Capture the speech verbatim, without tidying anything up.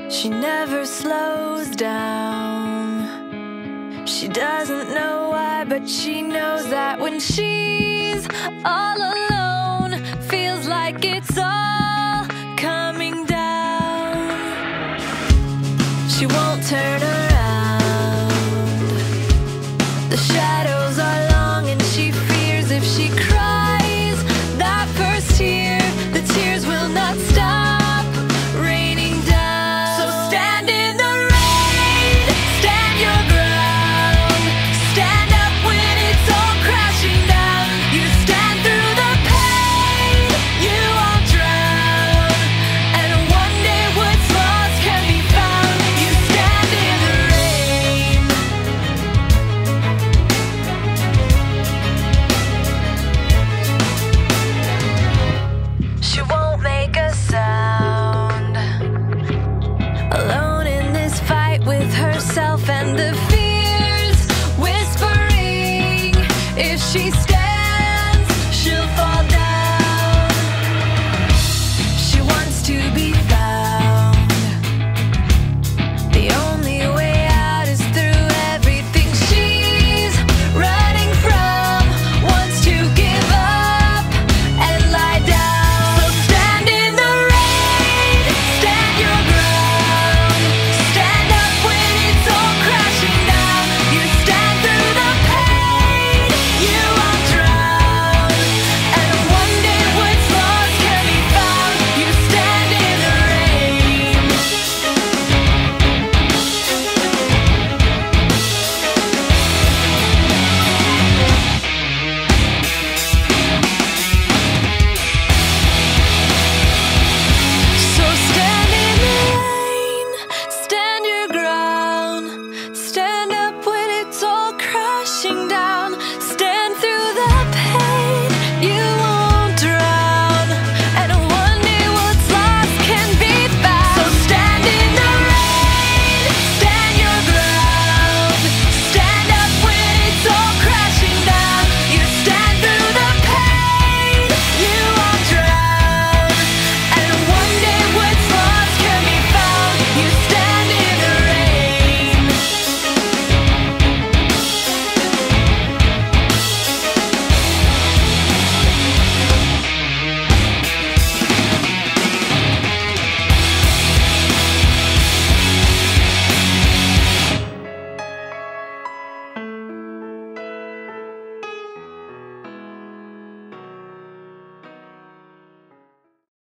She never slows down. She doesn't know why, but she knows that when she's all alone, feels like it's all coming down. She won't turn around. The shadows are long and she fears if she cries that first tear, the tears will not stop. And the fears whispering if she